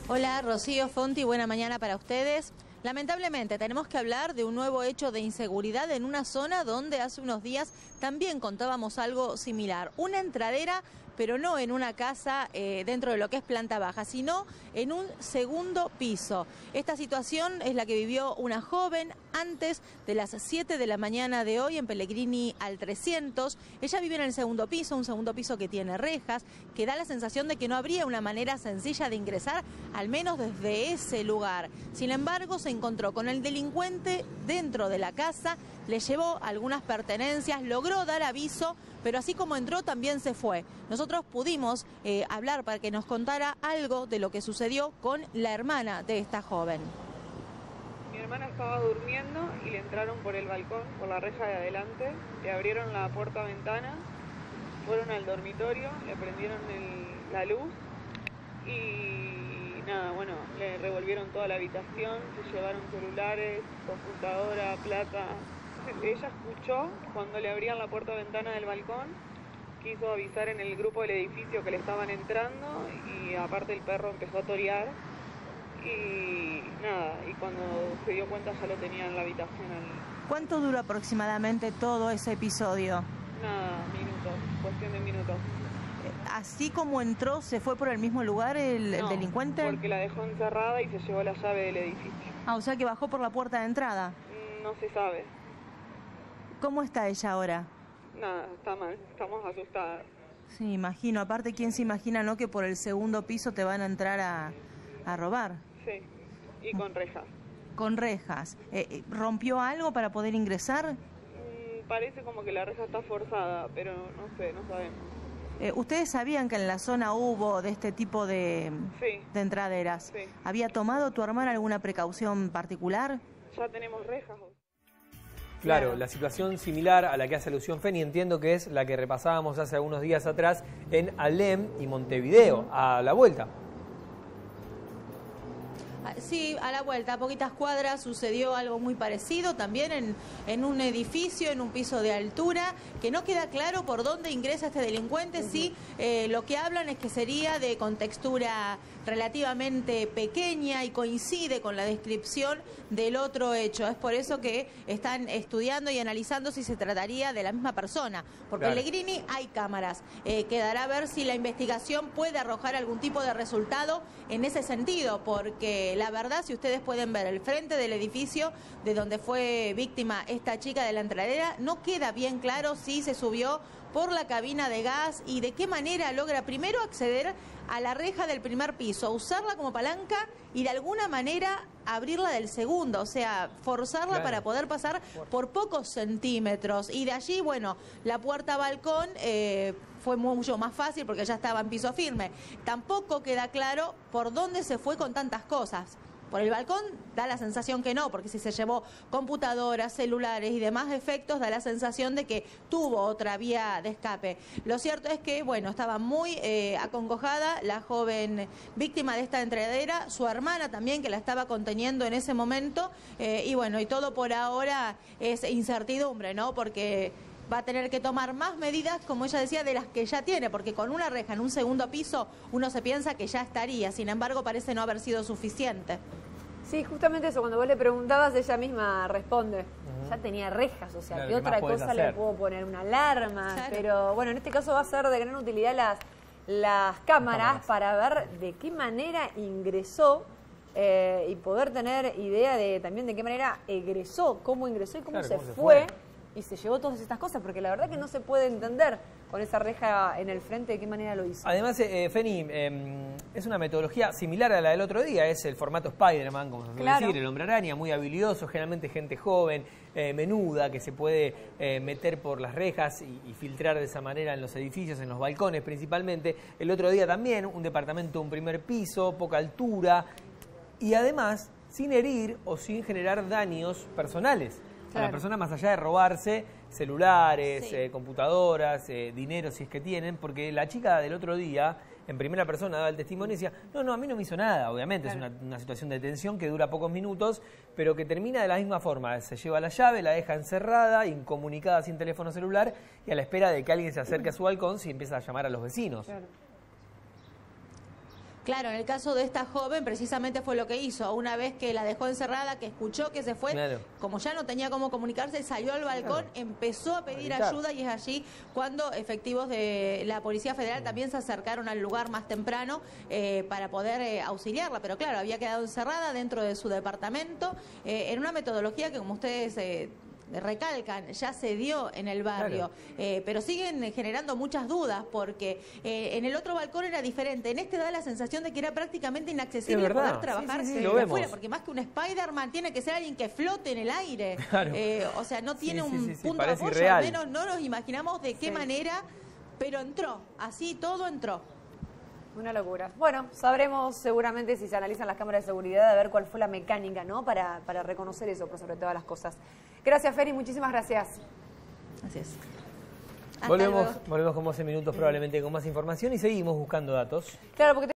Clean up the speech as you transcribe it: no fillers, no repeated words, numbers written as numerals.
Hola, Rocío Fonti, buena mañana para ustedes. Lamentablemente tenemos que hablar de un nuevo hecho de inseguridad en una zona donde hace unos días también contábamos algo similar. Una entradera, pero no en una casa dentro de lo que es planta baja, sino en un segundo piso. Esta situación es la que vivió una joven antes de las 7 de la mañana de hoy en Pellegrini al 300. Ella vive en el segundo piso, un segundo piso que tiene rejas, que da la sensación de que no habría una manera sencilla de ingresar, al menos desde ese lugar. Sin embargo, se encontró con el delincuente dentro de la casa, le llevó algunas pertenencias, logró dar aviso, pero así como entró también se fue. Nosotros pudimos hablar para que nos contara algo de lo que sucedió con la hermana de esta joven. Mi hermana estaba durmiendo y le entraron por el balcón, por la reja de adelante, le abrieron la puerta-ventana, fueron al dormitorio, le prendieron la luz y nada, bueno, le revolvieron toda la habitación, se llevaron celulares, computadora, plata. Ella escuchó cuando le abrían la puerta-ventana del balcón, quiso avisar en el grupo del edificio que le estaban entrando y aparte el perro empezó a torear y nada, y cuando se dio cuenta ya lo tenía en la habitación. ¿Cuánto duró aproximadamente todo ese episodio? Nada, minutos, cuestión de minutos. ¿Así como entró, se fue por el mismo lugar el delincuente? Porque la dejó encerrada y se llevó la llave del edificio. Ah, o sea que bajó por la puerta de entrada. No se sabe. ¿Cómo está ella ahora? Nada, está mal, estamos asustadas. Sí, imagino. Aparte, ¿quién se imagina, no, que por el segundo piso te van a entrar a robar? Sí, y con rejas. Con rejas. ¿Rompió algo para poder ingresar? Parece como que la reja está forzada, pero no sé, no sabemos. ¿Ustedes sabían que en la zona hubo de este tipo de entraderas? Sí. ¿Había tomado tu hermana alguna precaución particular? Ya tenemos rejas. Claro, la situación similar a la que hace alusión Feni, entiendo que es la que repasábamos hace algunos días atrás en Alem y Montevideo, a la vuelta. Sí, a la vuelta, a poquitas cuadras sucedió algo muy parecido también en un edificio, en un piso de altura, que no queda claro por dónde ingresa este delincuente. Sí, lo que hablan es que sería de contextura relativamente pequeña y coincide con la descripción del otro hecho. Es por eso que están estudiando y analizando si se trataría de la misma persona. Porque en Pellegrini hay cámaras. Quedará a ver si la investigación puede arrojar algún tipo de resultado en ese sentido, porque la verdad, si ustedes pueden ver el frente del edificio de donde fue víctima esta chica de la entradera, no queda bien claro si se subió por la cabina de gas y de qué manera logra primero acceder a la reja del primer piso, usarla como palanca y de alguna manera abrirla del segundo, o sea, forzarla para poder pasar por pocos centímetros. Y de allí, bueno, la puerta balcón fue mucho más fácil porque ya estaba en piso firme. Tampoco queda claro por dónde se fue con tantas cosas. Por el balcón da la sensación que no, porque si se llevó computadoras, celulares y demás efectos, da la sensación de que tuvo otra vía de escape. Lo cierto es que, bueno, estaba muy acongojada la joven víctima de esta entradera, su hermana también, que la estaba conteniendo en ese momento, y bueno, y todo por ahora es incertidumbre, ¿no? Porque va a tener que tomar más medidas, como ella decía, de las que ya tiene, porque con una reja en un segundo piso uno se piensa que ya estaría, sin embargo parece no haber sido suficiente. Sí, justamente eso, cuando vos le preguntabas, ella misma responde. Ya tenía rejas, o sea, claro, ¿qué otra cosa le puedo poner? Una alarma, pero bueno, en este caso va a ser de gran utilidad las cámaras para ver de qué manera ingresó y poder tener idea también de qué manera egresó, cómo ingresó y cómo se fue. Y se llevó todas estas cosas, porque la verdad que no se puede entender con esa reja en el frente de qué manera lo hizo. Además, Feni, es una metodología similar a la del otro día, es el formato Spider-Man, como se suele decir, el hombre araña, muy habilidoso, generalmente gente joven, menuda, que se puede meter por las rejas y filtrar de esa manera en los edificios, en los balcones principalmente. El otro día también, un departamento, un primer piso, poca altura, y además sin herir o sin generar daños personales. A la persona, más allá de robarse celulares, computadoras, dinero si es que tienen, porque la chica del otro día, en primera persona, daba el testimonio y decía, no, a mí no me hizo nada, obviamente, es una situación de tensión que dura pocos minutos, pero que termina de la misma forma, se lleva la llave, la deja encerrada, incomunicada, sin teléfono celular, y a la espera de que alguien se acerque a su balcón si empieza a llamar a los vecinos. Claro, en el caso de esta joven precisamente fue lo que hizo. Una vez que la dejó encerrada, que escuchó que se fue, como ya no tenía cómo comunicarse, salió al balcón, empezó a pedir ayuda y es allí cuando efectivos de la Policía Federal también se acercaron al lugar más temprano para poder auxiliarla. Pero claro, había quedado encerrada dentro de su departamento en una metodología que, como ustedes recalcan, ya se dio en el barrio, pero siguen generando muchas dudas porque en el otro balcón era diferente. En este da la sensación de que era prácticamente inaccesible poder trabajar de afuera, porque más que un Spider-Man tiene que ser alguien que flote en el aire. O sea, no tiene un punto de apoyo, irreal. Al menos no nos imaginamos de qué manera, pero entró, así todo entró. Una locura. Bueno, sabremos seguramente si se analizan las cámaras de seguridad a ver cuál fue la mecánica, ¿no? Para reconocer eso, por sobre todas las cosas. Gracias, Feri, muchísimas gracias. Así es. Volvemos con vos en minutos probablemente con más información y seguimos buscando datos. Claro, porque